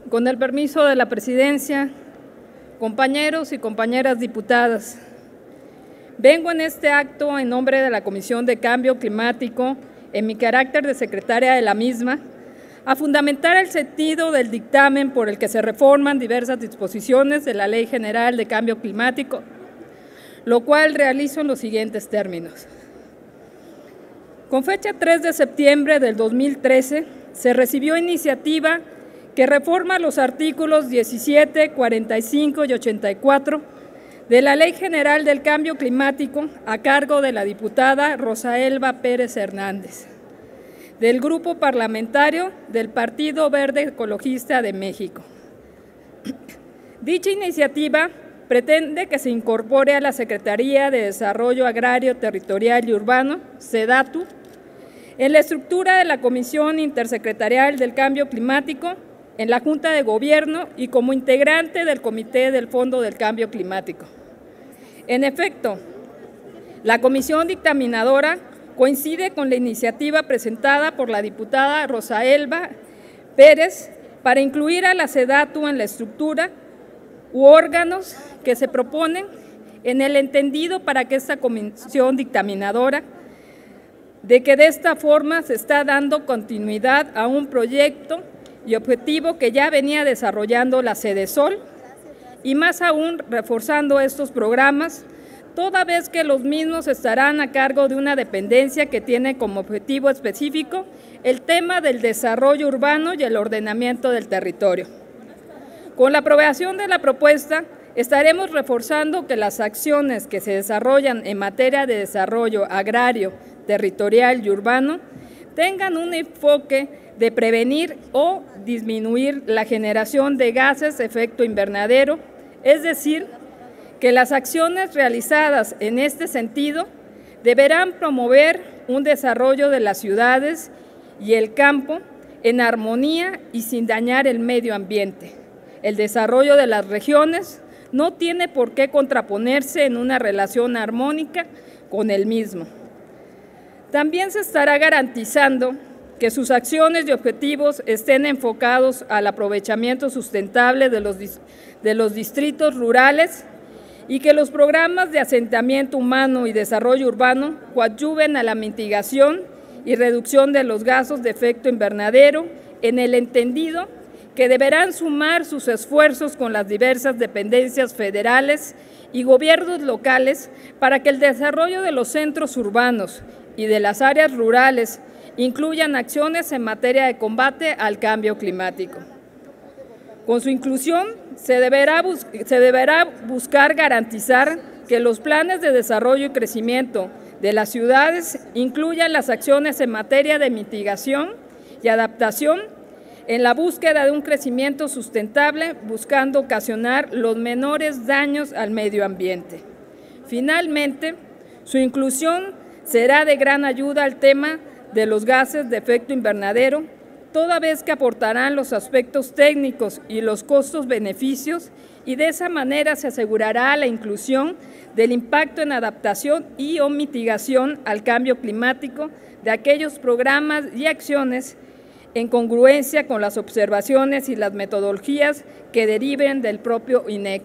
Con el permiso de la presidencia, compañeros y compañeras diputadas, vengo en este acto en nombre de la Comisión de Cambio Climático, en mi carácter de secretaria de la misma, a fundamentar el sentido del dictamen por el que se reforman diversas disposiciones de la Ley General de Cambio Climático, lo cual realizo en los siguientes términos. Con fecha 3 de septiembre del 2013, se recibió iniciativa que reforma los artículos 17, 45 y 84 de la Ley General del Cambio Climático a cargo de la diputada Rosa Elba Pérez Hernández, del Grupo Parlamentario del Partido Verde Ecologista de México. Dicha iniciativa pretende que se incorpore a la Secretaría de Desarrollo Agrario, Territorial y Urbano, SEDATU, en la estructura de la Comisión Intersecretarial del Cambio Climático, en la Junta de Gobierno y como integrante del Comité del Fondo del Cambio Climático. En efecto, la comisión dictaminadora coincide con la iniciativa presentada por la diputada Rosa Elba Pérez para incluir a la SEDATU en la estructura u órganos que se proponen en el entendido para que esta comisión dictaminadora de que de esta forma se está dando continuidad a un proyecto y objetivo que ya venía desarrollando la SEDESOL y más aún reforzando estos programas, toda vez que los mismos estarán a cargo de una dependencia que tiene como objetivo específico el tema del desarrollo urbano y el ordenamiento del territorio. Con la aprobación de la propuesta, estaremos reforzando que las acciones que se desarrollan en materia de desarrollo agrario, territorial y urbano tengan un enfoque de prevenir o disminuir la generación de gases de efecto invernadero, es decir, que las acciones realizadas en este sentido deberán promover un desarrollo de las ciudades y el campo en armonía y sin dañar el medio ambiente. El desarrollo de las regiones no tiene por qué contraponerse en una relación armónica con el mismo. También se estará garantizando que sus acciones y objetivos estén enfocados al aprovechamiento sustentable de los distritos rurales y que los programas de asentamiento humano y desarrollo urbano coadyuven a la mitigación y reducción de los gases de efecto invernadero en el entendido que deberán sumar sus esfuerzos con las diversas dependencias federales y gobiernos locales para que el desarrollo de los centros urbanos y de las áreas rurales incluyan acciones en materia de combate al cambio climático. Con su inclusión, se deberá buscar garantizar que los planes de desarrollo y crecimiento de las ciudades incluyan las acciones en materia de mitigación y adaptación en la búsqueda de un crecimiento sustentable, buscando ocasionar los menores daños al medio ambiente. Finalmente, su inclusión será de gran ayuda al tema de los gases de efecto invernadero, toda vez que aportarán los aspectos técnicos y los costos-beneficios, y de esa manera se asegurará la inclusión del impacto en adaptación y o mitigación al cambio climático de aquellos programas y acciones en congruencia con las observaciones y las metodologías que deriven del propio INEC.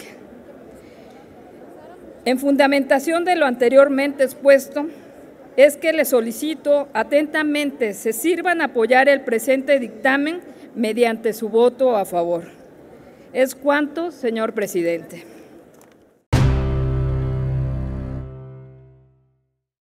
En fundamentación de lo anteriormente expuesto, es que les solicito atentamente se sirvan a apoyar el presente dictamen mediante su voto a favor. Es cuanto, señor presidente.